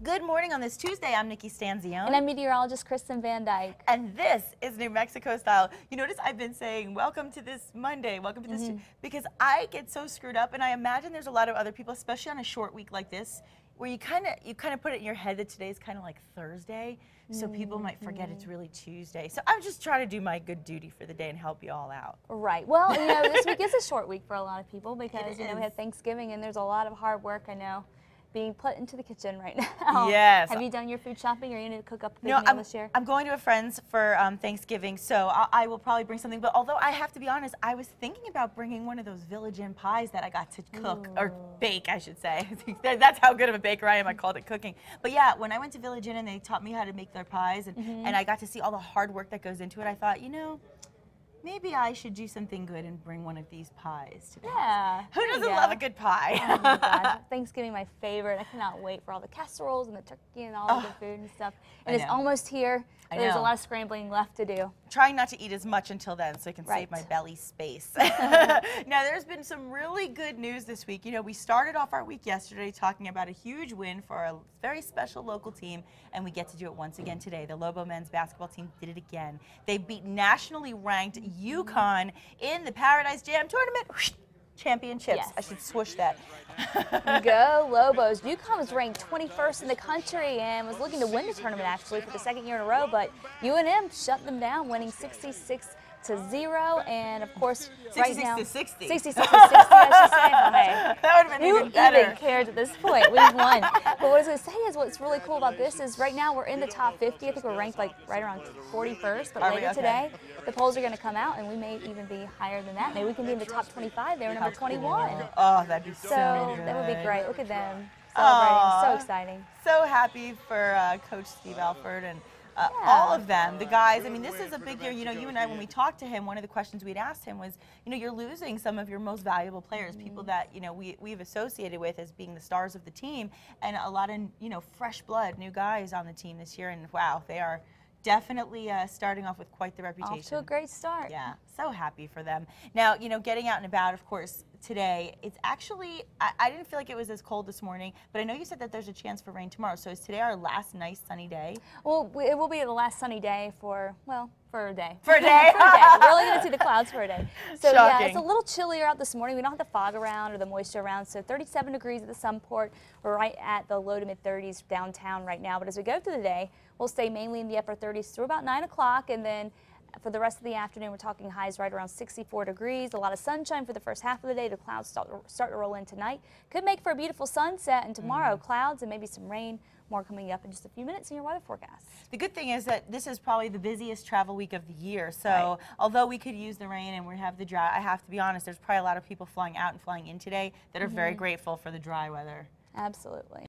Good morning on this Tuesday. I'm Nikki Stanzione. And I'm meteorologist Kristen Van Dyke. And this is New Mexico style. You notice I've been saying, welcome to this Monday, welcome to this, because I get so screwed up, and I imagine there's a lot of other people, especially on a short week like this, where you kind of put it in your head that today's kind of like Thursday, so people might forget it's really Tuesday. So I'm just trying to do my good duty for the day and help you all out. Right. Well, you know, this week is a short week for a lot of people because, you know, we have Thanksgiving and there's a lot of hard work, I know, being put into the kitchen right now. Yes. Have you done your food shopping, or are you going to cook up a big No, meal this year? I'm going to a friend's for Thanksgiving, so I will probably bring something. But although I have to be honest, I was thinking about bringing one of those Village Inn pies that I got to cook, or bake, I should say. That's how good of a baker I am. I called it cooking. But yeah, when I went to Village Inn and they taught me how to make their pies, and I got to see all the hard work that goes into it, I thought, you know, maybe I should do something good and bring one of these pies to the house. Who doesn't love a good pie? Oh my gosh, Thanksgiving, my favorite. I cannot wait for all the casseroles and the turkey and all the food and stuff. And it's almost here. There's a lot of scrambling left to do. Trying not to eat as much until then so I can save my belly space. Now, there's been some really good news this week. You know, we started off our week yesterday talking about a huge win for a very special local team, and we get to do it once again today. The Lobo men's basketball team did it again. They beat nationally ranked U-Conn in the Paradise Jam tournament championships. Yes. I should swoosh that. Go Lobos. U-Conn was ranked 21st in the country and was looking to win the tournament actually for the second year in a row, but UNM shut them down, winning 66-0, and of course, right now 66-60. 66-60, I should say. That would have been even better. Who even cares at this point? We've won. But what I was going to say is, what's really cool about this is right now we're in the top 50. I think we're ranked like right around 41st. But later today, the polls are going to come out, and we may even be higher than that. Maybe we can be in the top 25. They were number 21. Oh, that'd be so good. That would be great. Look at them celebrating. So exciting. So happy for Coach Steve Alford and all of them, the guys. I mean, this is a big year. You know, you and I, when we talked to him, one of the questions we'd asked him was, you know, you're losing some of your most valuable players, people that, you know, we've associated with as being the stars of the team, and a lot of, you know, fresh blood, new guys on the team this year, and wow, they are definitely starting off with quite the reputation. Off to a great start. Yeah, so happy for them. Now, you know, getting out and about, of course, today, it's actually, I didn't feel like it was as cold this morning, but I know you said that there's a chance for rain tomorrow. So is today our last nice sunny day? Well, it will be the last sunny day for, well, for a day. For a day? For a day. We're only going to see the clouds for a day. So Shocking. yeah, it's a little chillier out this morning. We don't have the fog around or the moisture around. So 37 degrees at the Sunport. We're right at the low to mid 30s downtown right now. But as we go through the day, we'll stay mainly in the upper 30s through about 9 o'clock, and then for the rest of the afternoon, we're talking highs right around 64 degrees. A lot of sunshine for the first half of the day. The clouds start to roll in tonight. Could make for a beautiful sunset, and tomorrow clouds and maybe some rain. More coming up in just a few minutes in your weather forecast. The good thing is that this is probably the busiest travel week of the year. So although we could use the rain and we have the dry, I have to be honest, there's probably a lot of people flying out and flying in today that are very grateful for the dry weather. Absolutely.